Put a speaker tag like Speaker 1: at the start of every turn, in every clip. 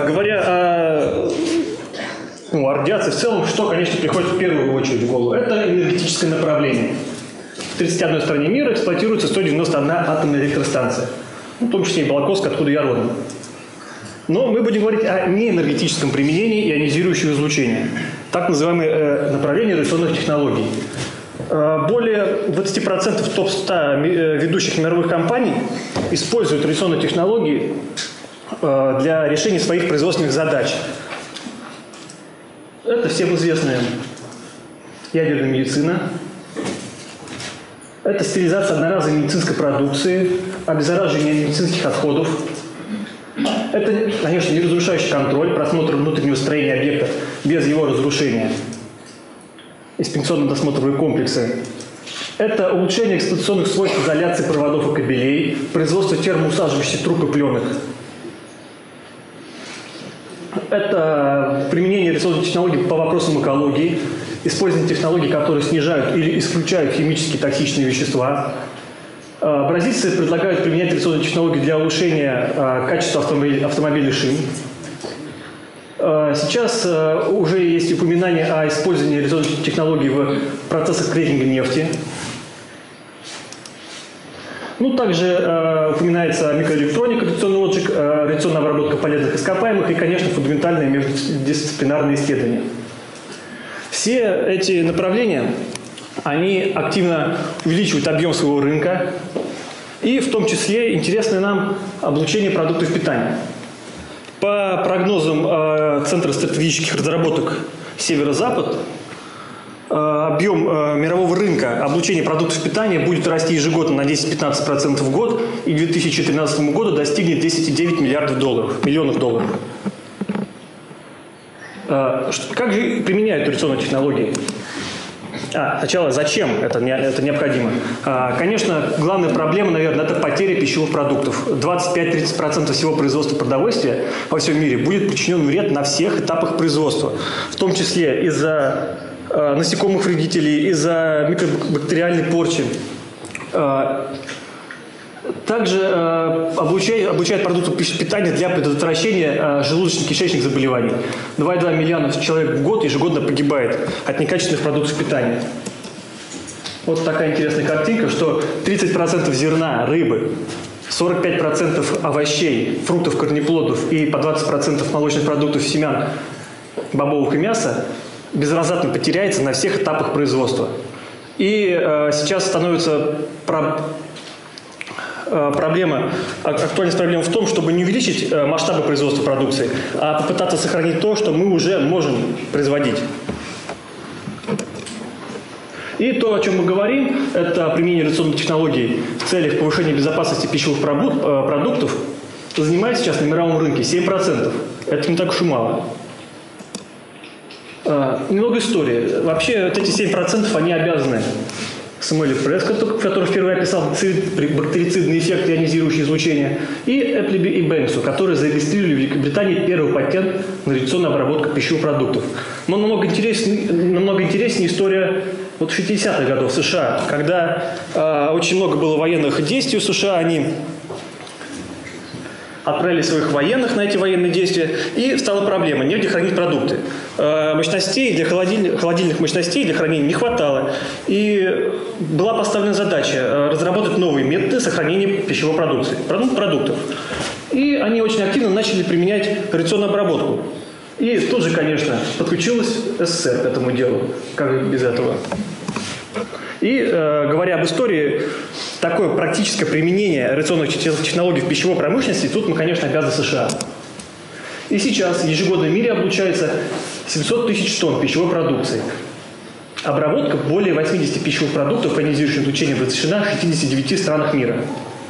Speaker 1: говоря о радиации в целом, что, конечно, приходит в первую очередь в голову? Это энергетическое направление. В 31 стране мира эксплуатируется 191 атомная электростанция, в том числе и Балаковская, откуда я родом. Но мы будем говорить о неэнергетическом применении ионизирующего излучения, так называемое направление радиационных технологий. Более 20% топ-100 ведущих мировых компаний используют радиационные технологии для решения своих производственных задач. Это всем известная ядерная медицина, это стерилизация одноразовой медицинской продукции, обеззараживание медицинских отходов, это, конечно, неразрушающий контроль, просмотр внутреннего строения объекта без его разрушения, инспекционно-досмотровые комплексы. Это улучшение эксплуатационных свойств изоляции проводов и кабелей, производство термоусаживающих труб и пленок. Это применение радиационных технологий по вопросам экологии, использование технологий, которые снижают или исключают химические токсичные вещества. Бразильцы предлагают применять радиационные технологии для улучшения качества автомобильных шин. Сейчас уже есть упоминание о использовании радиационных технологий в процессах крекинга нефти. Также упоминается микроэлектроника, радиационный отжиг, радиационная обработка полезных ископаемых и, конечно, фундаментальные междисциплинарные исследования. Все эти направления, они активно увеличивают объем своего рынка, и в том числе интересно нам облучение продуктов питания. По прогнозам Центра стратегических разработок «Северо-Запад», объем мирового рынка облучения продуктов питания будет расти ежегодно на 10-15% в год и к 2013 году достигнет 10,9 миллионов долларов. Как же применяют радиационные технологии? Сначала, зачем это необходимо? Конечно, главная проблема, наверное, это потеря пищевых продуктов. 25-30% всего производства продовольствия во всем мире будет причинен вред на всех этапах производства, в том числе из-за насекомых вредителей, из-за микробактериальной порчи. Также обучают продукты питания для предотвращения желудочно-кишечных заболеваний. 2,2 миллиона человек в год ежегодно погибает от некачественных продуктов питания. Вот такая интересная картинка, что 30% зерна, рыбы, 45% овощей, фруктов, корнеплодов и по 20% молочных продуктов, семян, бобовых и мяса безвозвратно потеряется на всех этапах производства. И сейчас становится актуальность проблемы в том, чтобы не увеличить масштабы производства продукции, а попытаться сохранить то, что мы уже можем производить. И то, о чем мы говорим, это применение радиационных технологий в целях повышения безопасности пищевых продуктов, занимает сейчас на мировом рынке 7%. Это не так уж и мало. Немного истории. Вообще, вот эти 7% они обязаны Самуэлю Прескотту, который впервые описал бактерицидный эффект ионизирующего излучения, и Эпплеби и Бэнксу, которые зарегистрировали в Великобритании первый патент на радиационную обработку пищевых продуктов. Но намного интереснее история вот 60-х годов в США, когда очень много было военных действий в США, они отправили своих военных на эти военные действия, и стала проблема – негде хранить продукты. Мощностей для холодильных мощностей для хранения не хватало. И была поставлена задача разработать новые методы сохранения пищевой продуктов. И они очень активно начали применять радиационную обработку. И тут же, конечно, подключилась СССР к этому делу, как без этого. И, говоря об истории, такое практическое применение радиационных технологий в пищевой промышленности, тут мы, конечно, обязаны США. И сейчас ежегодно в мире облучается 700 тысяч тонн пищевой продукции. Обработка более 80 пищевых продуктов ионизирующим излучением разрешена в 69 странах мира.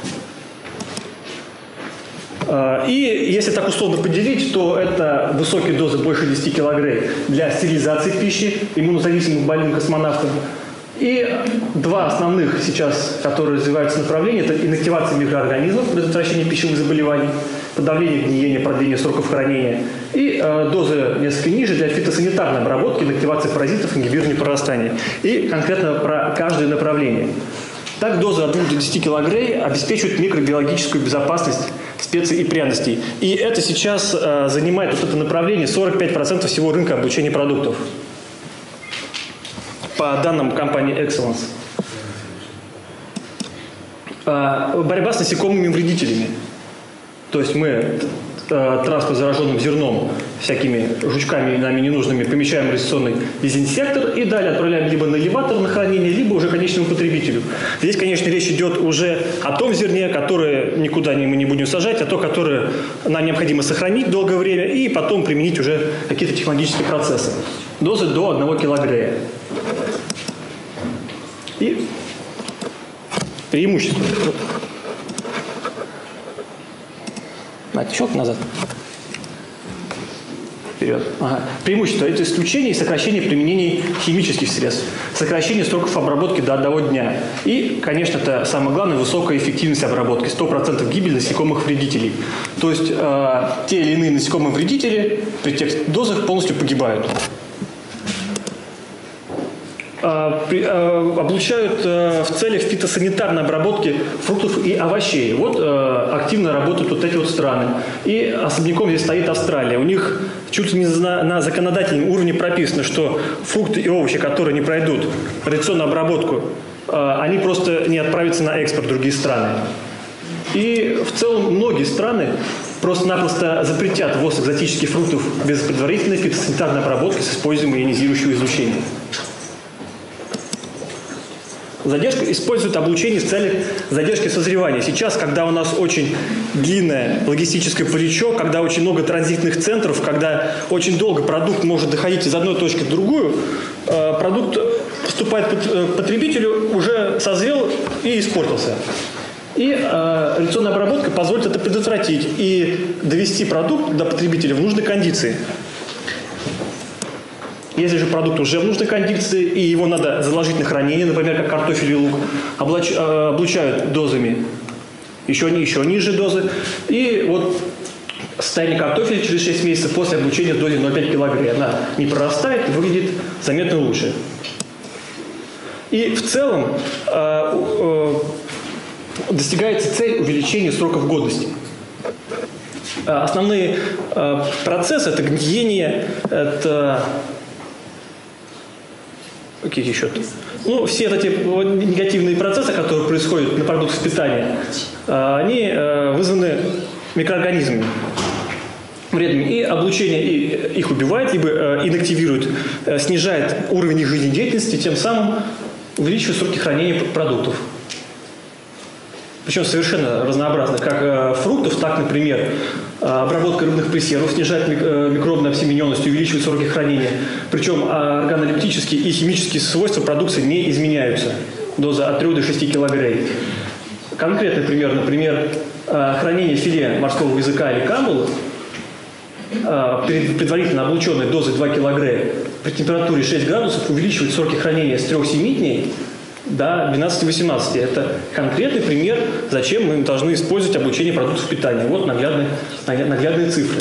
Speaker 1: И если так условно поделить, то это высокие дозы больше 10 килограмм для стерилизации пищи иммунозависимых больным космонавтам. И два основных сейчас, которые развиваются направления, это инактивация микроорганизмов, предотвращение пищевых заболеваний, подавление гниения, продление сроков хранения, и дозы несколько ниже для фитосанитарной обработки, инактивации паразитов, ингибирования прорастания. И конкретно про каждое направление. Так, доза от 2 до 10 килограмм обеспечивает микробиологическую безопасность специй и пряностей. И это сейчас занимает вот это направление 45% всего рынка облучения продуктов. По данным компании Excellence. Борьба с насекомыми вредителями. То есть мы транспорт зараженным зерном, всякими жучками нами ненужными, помещаем в раституционный дезинсектор и далее отправляем либо на элеватор на хранение, либо уже конечному потребителю. Здесь, конечно, речь идет уже о том зерне, которое никуда мы не будем сажать, а то, которое нам необходимо сохранить долгое время и потом применить уже какие-то технологические процессы. Дозы до 1 килограмма. И преимущество. Щелк назад. Вперед. Ага. Преимущество – это исключение и сокращение применения химических средств, сокращение сроков обработки до 1 дня. И, конечно, это самое главное – высокая эффективность обработки, 100% гибель насекомых вредителей. То есть те или иные насекомые вредители при тех дозах полностью погибают. Облучают в целях фитосанитарной обработки фруктов и овощей. Вот активно работают вот эти вот страны. И особняком здесь стоит Австралия. У них чуть ли не на законодательном уровне прописано, что фрукты и овощи, которые не пройдут радиационную обработку, они просто не отправятся на экспорт в другие страны. И в целом многие страны просто-напросто запретят ввоз экзотических фруктов без предварительной фитосанитарной обработки с использованием ионизирующего излучения. Задержка использует облучение в целях задержки созревания. Сейчас, когда у нас очень длинное логистическое плечо, когда очень много транзитных центров, когда очень долго продукт может доходить из одной точки в другую, продукт поступает к потребителю, уже созрел и испортился. И радиационная обработка позволит это предотвратить и довести продукт до потребителя в нужной кондиции. Если же продукт уже в нужной кондиции, и его надо заложить на хранение, например, как картофель и лук, облучают дозами еще ниже дозы. И вот состояние картофеля через 6 месяцев после облучения в дозе 0,5 кг. Она не прорастает и выглядит заметно лучше. И в целом достигается цель увеличения сроков годности. Основные процессы – это гниение, это… Какие еще? Ну, все эти негативные процессы, которые происходят на продуктах питания, они вызваны микроорганизмами вредными. И облучение их убивает, либо инактивирует, снижает уровень их жизнедеятельности, тем самым увеличивает сроки хранения продуктов. Причем совершенно разнообразно, как фруктов, так, например, обработка рыбных пресервов снижает микробную обсемененность, увеличивает сроки хранения. Причем органолептические и химические свойства продукции не изменяются. Доза от 3 до 6 килограмм. Конкретный пример, например, хранение филе морского языка или камбалы предварительно облученной дозой 2 килограмма при температуре 6 градусов увеличивает сроки хранения с 3-7 дней до 12-18. Это конкретный пример, зачем мы должны использовать облучение продуктов питания. Вот наглядные цифры.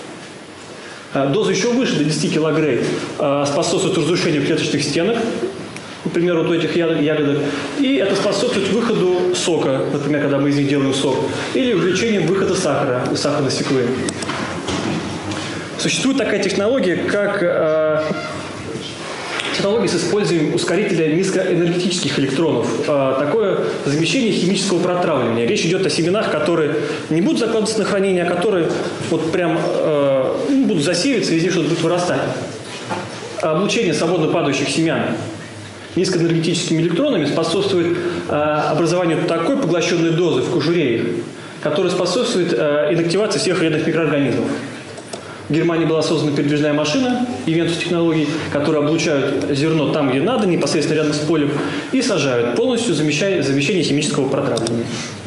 Speaker 1: Доза еще выше, до 10 кг, способствует разрушению клеточных стенок, например, вот у этих ягодок. И это способствует выходу сока, например, когда мы из них делаем сок, или увеличением выхода сахара из сахарной свеклы. Существует такая технология, как технология с использованием ускорителя низкоэнергетических электронов. Такое замещение химического протравливания. Речь идет о семенах, которые не будут закладываться на хранение, а которые вот прям будут засеиваться, везде что-то будет вырастать. Облучение свободно падающих семян низкоэнергетическими электронами способствует образованию такой поглощенной дозы в кожуре их, которая способствует инактивации всех вредных микроорганизмов. В Германии была создана передвижная машина, Ивентус технологий, которые облучают зерно там, где надо, непосредственно рядом с полем, и сажают, полностью замещение химического протравливания.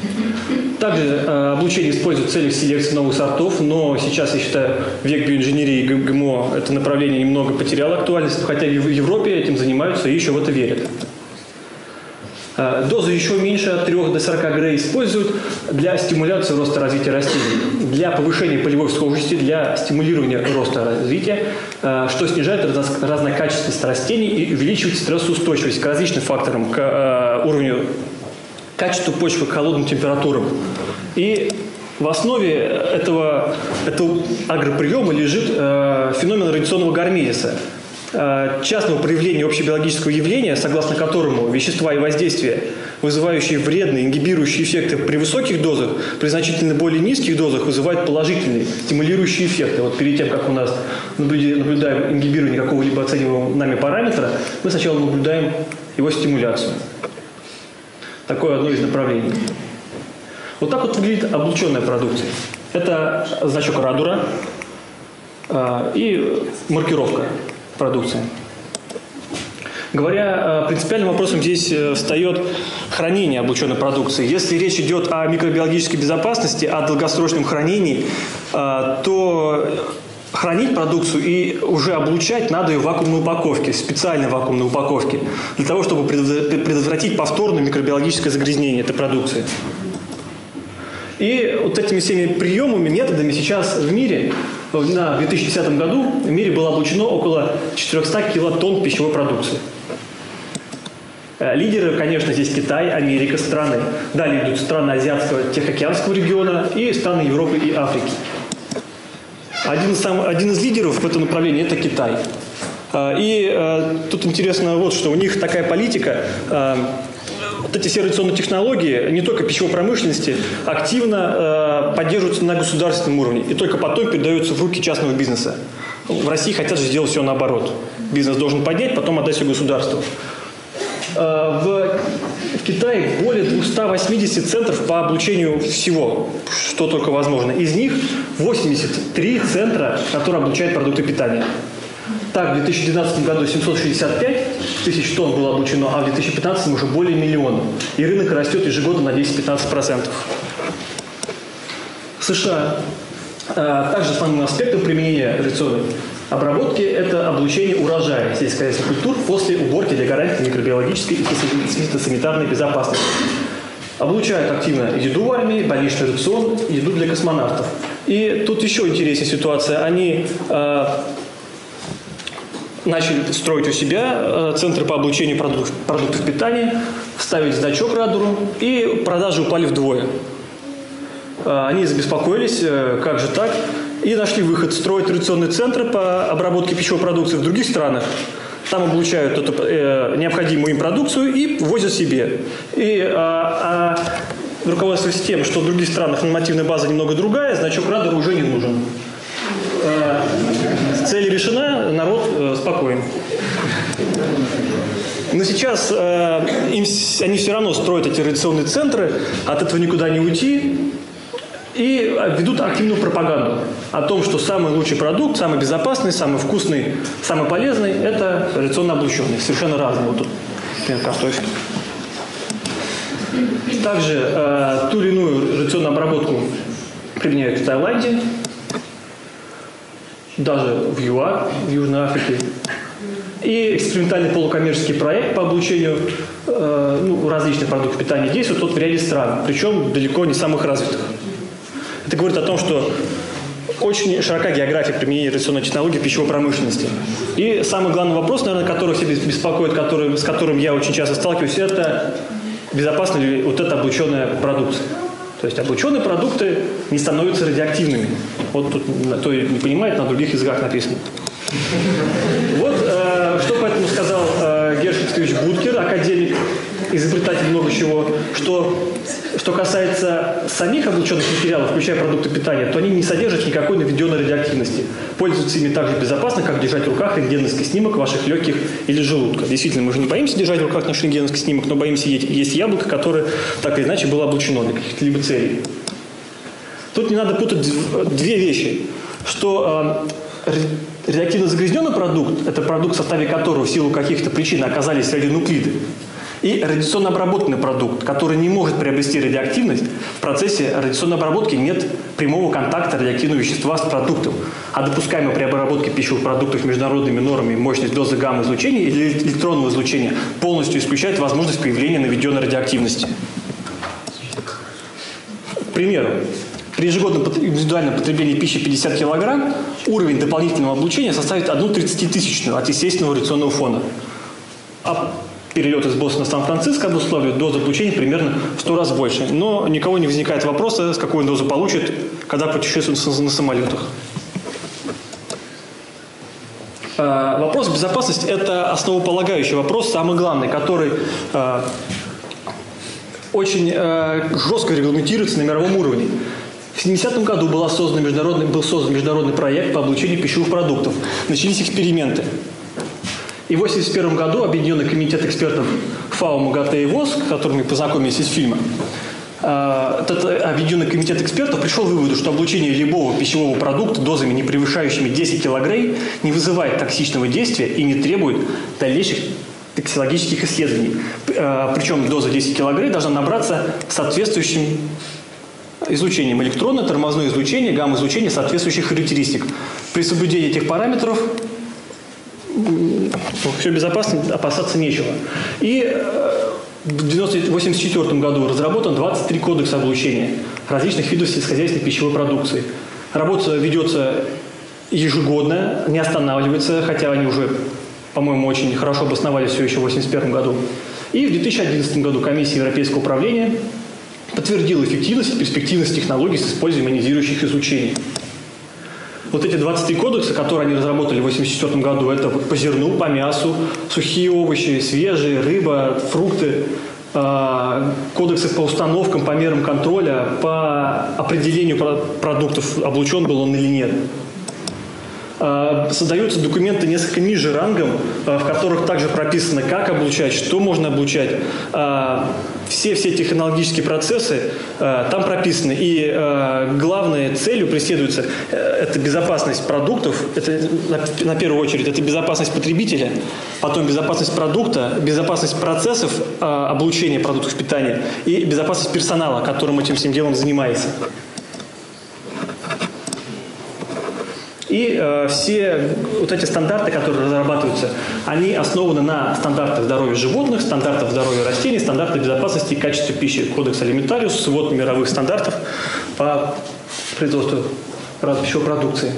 Speaker 1: Также облучение используют в целях селекции новых сортов, но сейчас, я считаю, век биоинженерии и ГМО это направление немного потеряло актуальность, хотя и в Европе этим занимаются и еще в это верят. Дозы еще меньше, от 3 до 40 грей, используют для стимуляции роста развития растений, для повышения полевой схожести, для стимулирования роста развития, что снижает разнокачественность растений и увеличивает стрессоустойчивость к различным факторам, к уровню качеству почвы, к холодным температурам. И В основе этого агроприема лежит феномен радиационного гармезиса, частного проявления общебиологического явления, согласно которому вещества и воздействия, вызывающие вредные, ингибирующие эффекты при высоких дозах, при значительно более низких дозах вызывают положительные, стимулирующие эффекты. Вот перед тем, как у нас наблюдаем ингибирование какого-либо оцениваемого нами параметра, мы сначала наблюдаем его стимуляцию. Такое одно из направлений. Вот так вот выглядит облученная продукция. Это значок радура и маркировка продукции. Говоря, принципиальным вопросом здесь встает хранение облученной продукции. Если речь идет о микробиологической безопасности, о долгосрочном хранении, то хранить продукцию и уже облучать надо ее в вакуумной упаковке, специальной вакуумной упаковке, для того, чтобы предотвратить повторное микробиологическое загрязнение этой продукции. И вот этими всеми приемами, методами сейчас в мире, в 2010 году в мире было облучено около 400 килотонн пищевой продукции. Лидеры, конечно, здесь Китай, Америка, страны. Далее идут страны Азиатского, Тихоокеанского региона и страны Европы и Африки. Один из лидеров в этом направлении – это Китай. И тут интересно вот, что у них такая политика. Вот эти все радиационные технологии, не только пищевой промышленности, активно поддерживаются на государственном уровне и только потом передаются в руки частного бизнеса. В России хотят же сделать все наоборот. Бизнес должен поднять, потом отдать все государству. В Китае более 280 центров по облучению всего, что только возможно. Из них 83 центра, которые облучают продукты питания. Так, в 2012 году 765 тысяч тонн было облучено, а в 2015 уже более миллиона. И рынок растет ежегодно на 10-15%. В США также основным аспектом применения радиационной обработки – это облучение урожая сельскохозяйственных культур после уборки для гарантии микробиологической и фитосанитарной безопасности. Облучают активно еду в армии, больничный рацион, еду для космонавтов. И тут еще интереснее ситуация. Они начали строить у себя центры по облучению продуктов питания, ставить значок радуру, и продажи упали вдвое. Они забеспокоились, как же так, и нашли выход строить традиционные центры по обработке пищевой продукции в других странах. Там облучают необходимую им продукцию и возят себе. И руководствуясь тем, что в других странах нормативная база немного другая, значок радура уже не нужен. Цель решена, народ спокоен. Но сейчас они все равно строят эти радиационные центры, от этого никуда не уйти, и ведут активную пропаганду о том, что самый лучший продукт, самый безопасный, самый вкусный, самый полезный – это радиационно облученный, совершенно разный. Вот тут, например, картофель. Также ту или иную радиационную обработку применяют в Таиланде, даже в ЮАР, в Южной Африке. И экспериментальный полукоммерческий проект по облучению различных продуктов питания действует в ряде стран, причем далеко не самых развитых. Это говорит о том, что очень широка география применения радиационной технологии в пищевой промышленности. И самый главный вопрос, наверное, который всех беспокоит, с которым я очень часто сталкиваюсь, это безопасна ли вот эта облученная продукция. То есть облученные продукты не становятся радиоактивными. Вот тут, кто не понимает, на других языках написано. Вот что поэтому сказал Гершель Алексеевич Будкер, академик, изобретатель много чего, что касается самих облученных материалов, включая продукты питания, то они не содержат никакой наведенной радиоактивности. Пользоваться ими так же безопасно, как держать в руках рентгеновский снимок ваших легких или желудка. Действительно, мы же не боимся держать в руках наш рентгеновский снимок, но боимся есть яблоко, которое так или иначе было облучено для каких-либо целей. Тут не надо путать две вещи, что радиоактивно загрязненный продукт – это продукт, в составе которого в силу каких-то причин оказались радионуклиды. И радиационно обработанный продукт, который не может приобрести радиоактивность, в процессе радиационной обработки нет прямого контакта радиоактивного вещества с продуктом. А допускаемая при обработке пищевых продуктов международными нормами мощность дозы гамма-излучения или электронного излучения полностью исключает возможность появления наведенной радиоактивности. К примеру, при ежегодном индивидуальном потреблении пищи 50 кг уровень дополнительного облучения составит 1/30 от естественного радиационного фона. А перелет из Бостона в Сан-Франциско обусловливает дозу облучения примерно в 100 раз больше. Но у никого не возникает вопроса, с какой он дозу получит, когда путешествует на самолетах. Вопрос безопасности – это основополагающий вопрос, самый главный, который очень жестко регламентируется на мировом уровне. В 70-м году был создан международный проект по облучению пищевых продуктов. Начались эксперименты. И в 1981 году Объединенный комитет экспертов ФАО, МАГАТЭ и ВОЗ, с которыми познакомились из фильма, этот Объединенный комитет экспертов пришел к выводу, что облучение любого пищевого продукта дозами, не превышающими 10 килограмм, не вызывает токсичного действия и не требует дальнейших токсикологических исследований. Причем доза 10 килограмм должна набраться соответствующим излучением: электронное, тормозное излучение, гамма-излучение соответствующих характеристик. При соблюдении этих параметров все безопасно, опасаться нечего. И в 1984 году разработан 23 кодекса облучения различных видов сельскохозяйственной пищевой продукции. Работа ведется ежегодно, не останавливается, хотя они уже, по-моему, очень хорошо обосновались все еще в 1981 году. И в 2011 году Комиссия Европейского управления подтвердила эффективность и перспективность технологий с использованием ионизирующих излучений. Вот эти 23 кодекса, которые они разработали в 1984 году, это по зерну, по мясу, сухие овощи, свежие, рыба, фрукты, кодексы по установкам, по мерам контроля, по определению продуктов, облучен был он или нет. Создаются документы несколько ниже рангом, в которых также прописано, как облучать, что можно облучать. Все технологические процессы там прописаны. И главной целью преследуется это безопасность продуктов, это на первую очередь это безопасность потребителя, потом безопасность продукта, безопасность процессов облучения продуктов питания и безопасность персонала, которым этим всем делом занимается. И все вот эти стандарты, которые разрабатываются, они основаны на стандартах здоровья животных, стандартах здоровья растений, стандартах безопасности и качества пищи. Кодекс Алиментариус, свод мировых стандартов по производству пищевой продукции.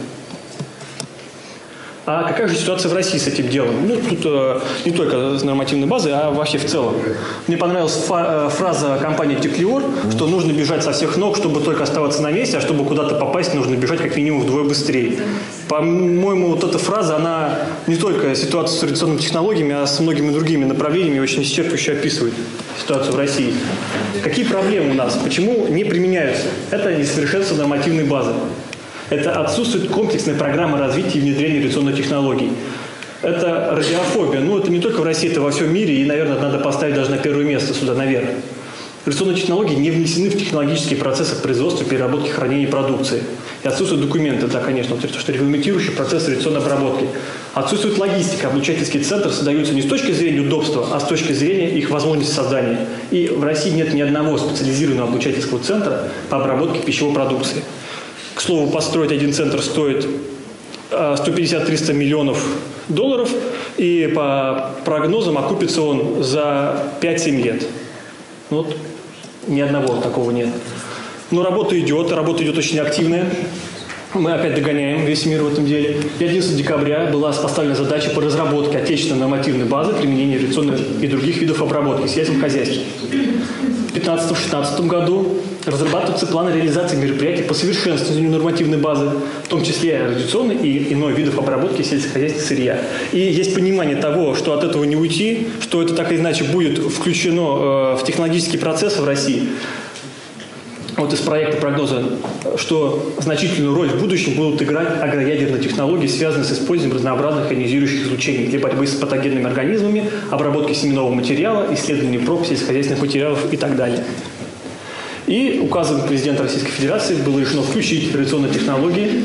Speaker 1: А какая же ситуация в России с этим делом? Ну, тут не только с нормативной базой, а вообще в целом. Мне понравилась фраза компании «Теклиор», что нужно бежать со всех ног, чтобы только оставаться на месте, а чтобы куда-то попасть, нужно бежать как минимум вдвое быстрее. По-моему, вот эта фраза, она не только ситуацию с традиционными технологиями, а с многими другими направлениями очень исчерпывающе описывает ситуацию в России. Какие проблемы у нас? Почему не применяются? Это несовершенство нормативной базы. Это отсутствует комплексная программа развития и внедрения радиационных технологий. Это радиофобия. Ну, это не только в России, это во всем мире. И, наверное, надо поставить даже на первое место сюда, наверх. Радиационные технологии не внесены в технологические процессы производства, переработки, хранения продукции. И отсутствуют документы, да, конечно, что регламентирующие процессы радиационной обработки. Отсутствует логистика. Облучательские центры создаются не с точки зрения удобства, а с точки зрения их возможности создания. И в России нет ни одного специализированного облучательского центра по обработке пищевой продукции. К слову, построить один центр стоит 150-300 миллионов долларов, и по прогнозам окупится он за 5-7 лет. Вот ни одного такого нет. Но работа идет очень активная. Мы опять догоняем весь мир в этом деле. И 11 декабря была поставлена задача по разработке отечественной нормативной базы применения радиационных и других видов обработки в сельском хозяйстве. В 2015-2016 году разрабатываются планы реализации мероприятий по совершенствованию нормативной базы, в том числе радиационной и иной видов обработки сельскохозяйственного сырья. И есть понимание того, что от этого не уйти, что это так или иначе будет включено в технологические процессы в России. Вот из проекта прогноза, что значительную роль в будущем будут играть агроядерные технологии, связанные с использованием разнообразных ионизирующих излучений для борьбы с патогенными организмами, обработки семенного материала, исследования проб сельскохозяйственных материалов и так далее. И указом президента Российской Федерации было решено включить радиационные технологии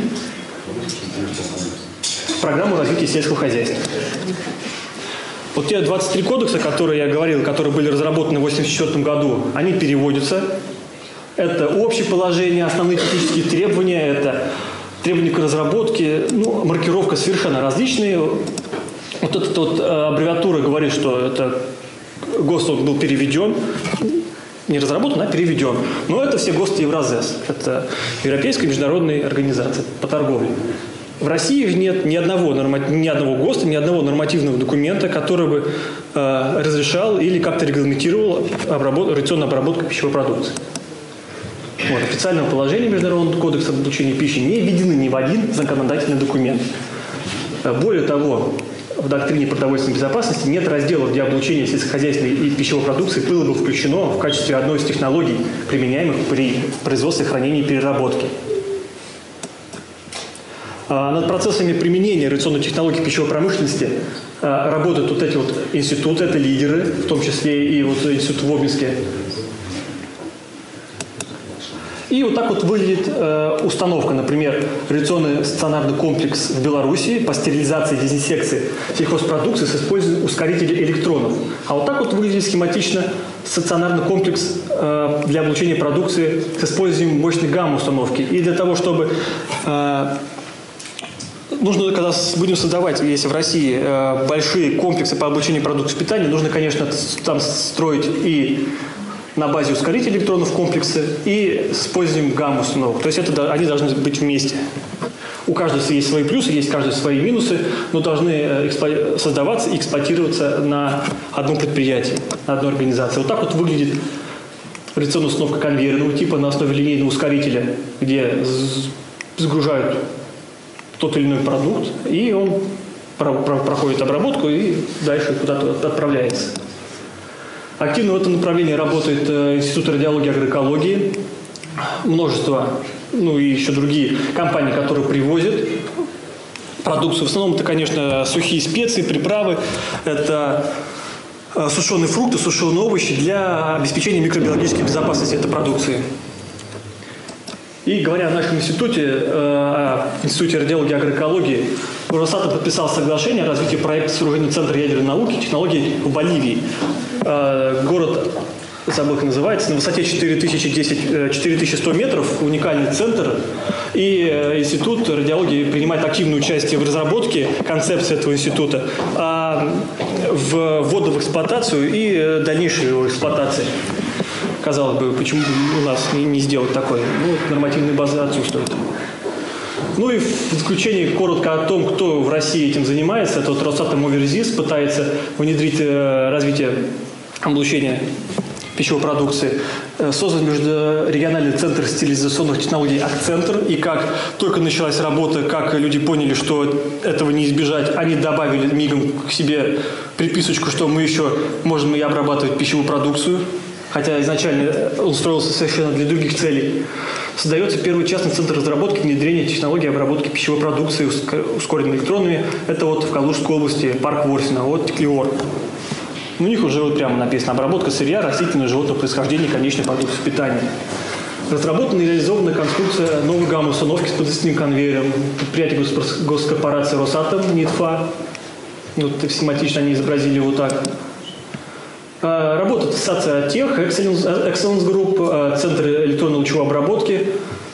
Speaker 1: в программу развития сельского хозяйства. Вот те 23 кодекса, которые я говорил, которые были разработаны в 1984 году, они переводятся. Это общее положение, основные технические требования, это требования к разработке, ну, маркировка совершенно различные. Вот эта вот аббревиатура говорит, что это ГОСТ был переведен, не разработан, а переведен. Но это все ГОСТ Евразес, это Европейская международная организация по торговле. В России же нет ни одного ГОСТа, ни одного нормативного документа, который бы разрешал или как-то регламентировал радиационную обработку пищевой продукции. Вот, официального положения Международного кодекса об облучении пищи не введены ни в один законодательный документ. Более того, в доктрине продовольственной безопасности нет разделов, где облучение сельскохозяйственной и пищевой продукции было бы включено в качестве одной из технологий, применяемых при производстве, хранении и переработке. Над процессами применения радиационной технологии в пищевой промышленности работают вот эти вот институты, это лидеры, в том числе и вот институт в Обнинске. И вот так вот выглядит установка, например, радиационный стационарный комплекс в Беларуси по стерилизации и дезинсекции сельхозпродукции с использованием ускорителей электронов. А вот так вот выглядит схематично стационарный комплекс для облучения продукции с использованием мощной гамма-установки. И для того, чтобы нужно, когда будем создавать, если в России большие комплексы по облучению продуктов питания, нужно, конечно, там строить и на базе ускорителей электронов комплексы и с использованием гамма-установок. То есть они должны быть вместе. У каждого есть свои плюсы, есть каждый свои минусы, но должны создаваться и эксплуатироваться на одном предприятии, на одной организации. Вот так вот выглядит радиационная установка конвейерного типа на основе линейного ускорителя, где загружают тот или иной продукт, и он проходит обработку и дальше куда-то отправляется. Активно в этом направлении работает Институт радиологии и агроэкологии, множество, ну и еще другие компании, которые привозят продукцию. В основном это, конечно, сухие специи, приправы, это сушеные фрукты, сушеные овощи для обеспечения микробиологической безопасности этой продукции. И говоря о нашем институте, Институте радиологии и агроэкологии, Росатом подписал соглашение о развитии проекта сооружения Центра ядерной науки и технологий в Боливии. Город, забыл как называется, на высоте 4100 метров, уникальный центр. И Институт радиологии принимает активное участие в разработке концепции этого института, в вводу в эксплуатацию и дальнейшей его эксплуатации. Казалось бы, почему у нас не сделать такое? Ну, нормативные базы отсутствуют. Ну и в заключение коротко о том, кто в России этим занимается. Это вот Росатом Оверзис пытается внедрить развитие облучения пищевой продукции. Создан межрегиональный центр стерилизационных технологий «Акцентр». И как только началась работа, как люди поняли, что этого не избежать, они добавили мигом к себе приписочку, что мы еще можем и обрабатывать пищевую продукцию. Хотя изначально он строился совершенно для других целей. Создается первый частный центр разработки и внедрения технологий обработки пищевой продукции ускоренными электронами. Это вот в Калужской области, парк Ворсина, вот Теклиор. У них уже вот прямо написано «Обработка сырья растительного и животного происхождения конечной продукции питания». Разработана и реализована конструкция новой гамма-установки с подвесным конвейером. Предприятие госкорпорации «Росатом», НИТФА. Вот схематично они изобразили вот так. Работает ассоциация Тех, Excellence Group, Центр электронно-лучевой обработки.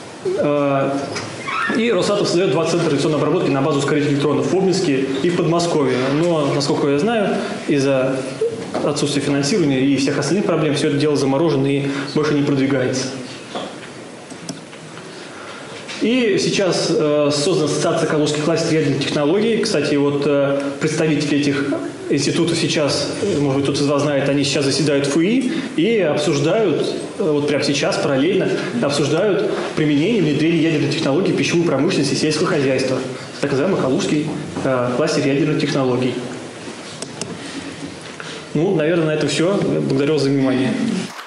Speaker 1: И Росатом создает два центра радиационной обработки на базу ускорителей электронов в Обнинске и в Подмосковье. Но, насколько я знаю, из-за отсутствия финансирования и всех остальных проблем все это дело заморожено и больше не продвигается. И сейчас создана ассоциация калужских кластеров ядерных технологий. Кстати, вот представители этих институтов сейчас, может быть, кто-то из вас знает, они сейчас заседают в ФИИ и обсуждают, вот прямо сейчас, параллельно, обсуждают применение и внедрение ядерных технологий в пищевую промышленность и сельское хозяйство. Так называемый Калужский кластер ядерных технологий. Ну, наверное, на этом все. Благодарю вас за внимание.